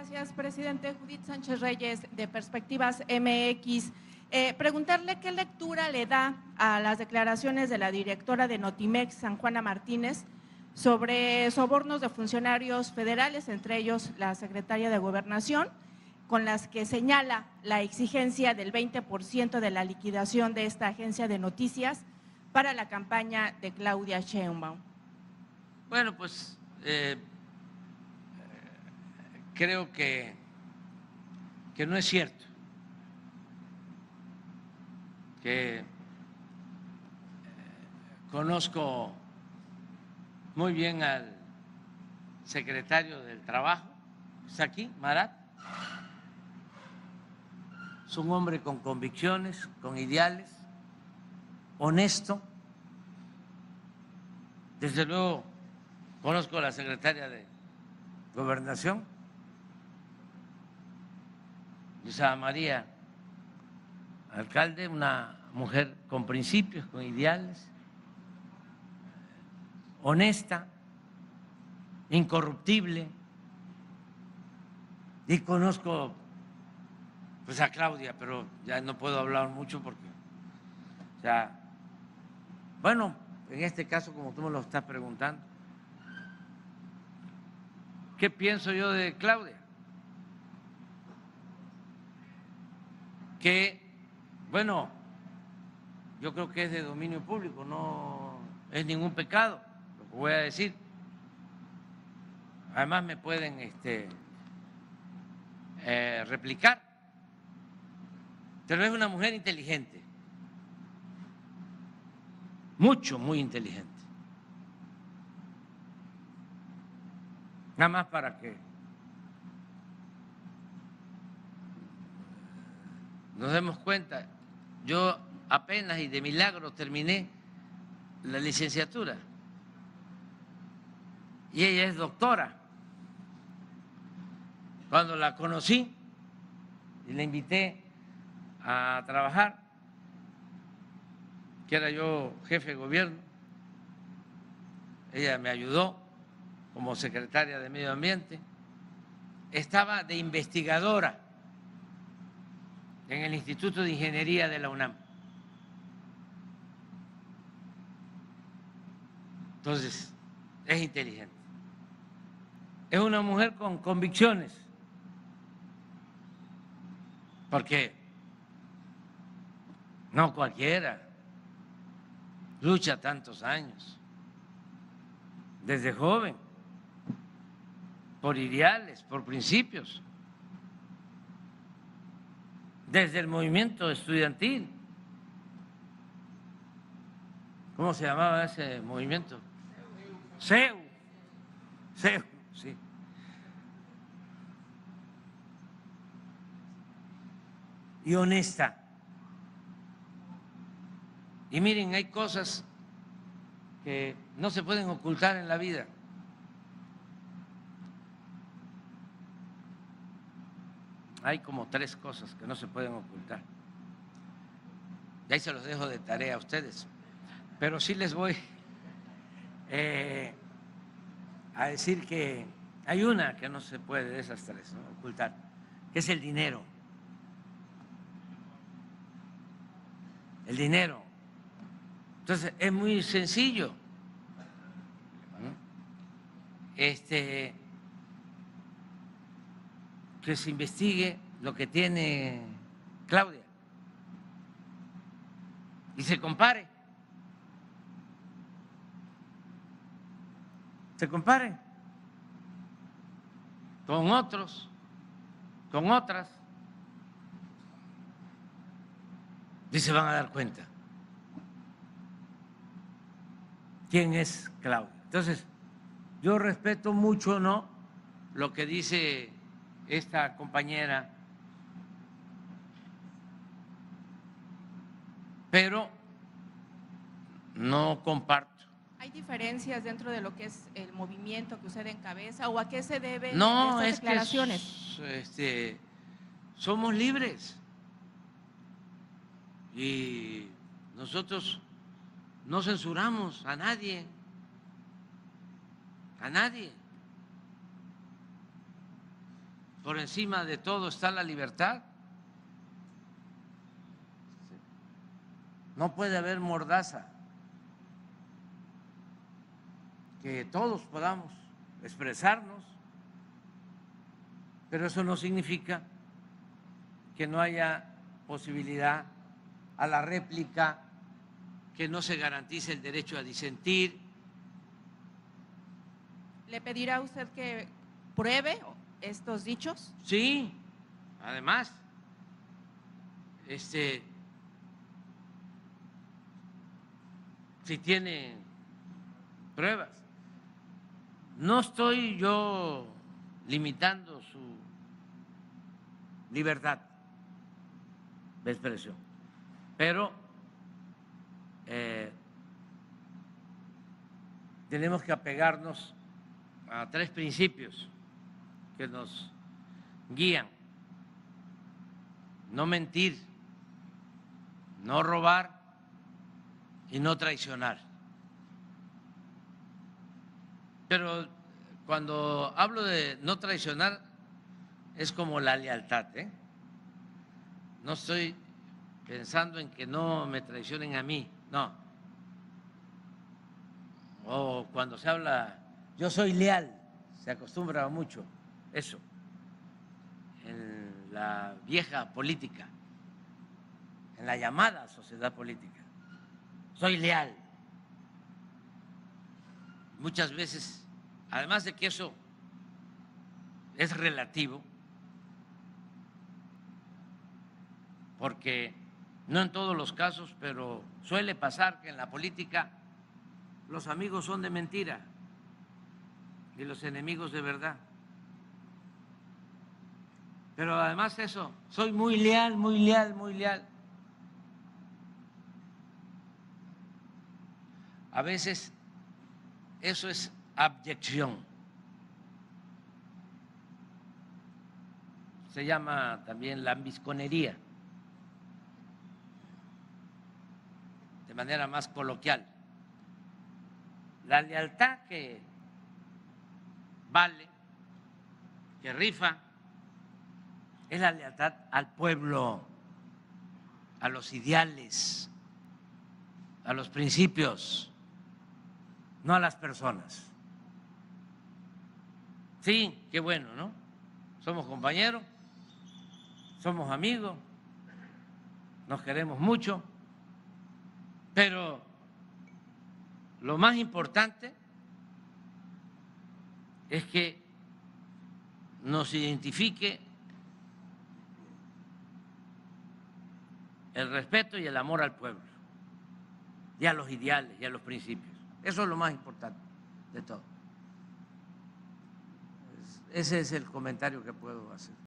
Gracias, presidente. Judith Sánchez Reyes, de Perspectivas MX. Preguntarle qué lectura le da a las declaraciones de la directora de Notimex, San Juana Martínez, sobre sobornos de funcionarios federales, entre ellos la secretaria de Gobernación, con las que señala la exigencia del 20% de la liquidación de esta agencia de noticias para la campaña de Claudia Sheinbaum. Bueno, pues creo que no es cierto, que conozco muy bien al secretario del Trabajo, está aquí, Marat. Es un hombre con convicciones, con ideales, honesto. Desde luego conozco a la secretaria de Gobernación, Luisa María Alcalde, una mujer con principios, con ideales, honesta, incorruptible. Y conozco pues a Claudia, pero ya no puedo hablar mucho porque ya, bueno, en este caso, como tú me lo estás preguntando, ¿qué pienso yo de Claudia? Que, bueno, yo creo que es de dominio público, no es ningún pecado lo que voy a decir. Además me pueden replicar, pero es una mujer inteligente, muy inteligente. Nada más para que nos demos cuenta, yo apenas y de milagro terminé la licenciatura y ella es doctora. Cuando la conocí y la invité a trabajar, que era yo jefe de gobierno, ella me ayudó como secretaria de Medio Ambiente, estaba de investigadora en el Instituto de Ingeniería de la UNAM. Entonces, es inteligente. Es una mujer con convicciones, porque no cualquiera lucha tantos años, desde joven, por ideales, por principios, desde el movimiento estudiantil. ¿Cómo se llamaba ese movimiento? CEU, sí. Y honesta. Y miren, hay cosas que no se pueden ocultar en la vida. Hay como 3 cosas que no se pueden ocultar. Y ahí se los dejo de tarea a ustedes. Pero sí les voy a decir que hay una que no se puede de esas 3, ¿no?, ocultar, que es el dinero. El dinero. Entonces, es muy sencillo, ¿no?, que se investigue lo que tiene Claudia y se compare. Se compare con otros, con otras, y se van a dar cuenta quién es Claudia. Entonces, yo respeto mucho, ¿no?, lo que dice esta compañera, pero no comparto. ¿Hay diferencias dentro de lo que es el movimiento que usted encabeza o a qué se deben No, estas es declaraciones? que somos libres y nosotros no censuramos a nadie, por encima de todo está la libertad. No puede haber mordaza. Que todos podamos expresarnos, pero eso no significa que no haya posibilidad a la réplica, que no se garantice el derecho a disentir. ¿Le pedirá usted que pruebe estos dichos? Sí, además, si tiene pruebas. No estoy yo limitando su libertad de expresión, pero tenemos que apegarnos a 3 principios que nos guían: no mentir, no robar y no traicionar. Pero cuando hablo de no traicionar es como la lealtad, ¿eh? No estoy pensando en que no me traicionen a mí, no. O cuando se habla, yo soy leal, se acostumbra mucho eso en la vieja política, en la llamada sociedad política. Soy leal. Muchas veces, además de que eso es relativo, porque no en todos los casos, pero suele pasar que en la política los amigos son de mentira y los enemigos de verdad. Pero además eso, soy muy leal, muy leal, muy leal. A veces eso es abyección. Se llama también lambisconería, de manera más coloquial. La lealtad que vale, que rifa, es la lealtad al pueblo, a los ideales, a los principios, no a las personas. Sí, qué bueno, ¿no? Somos compañeros, somos amigos, nos queremos mucho, pero lo más importante es que nos identifique el respeto y el amor al pueblo, y a los ideales y a los principios. Eso es lo más importante de todo. Ese es el comentario que puedo hacer.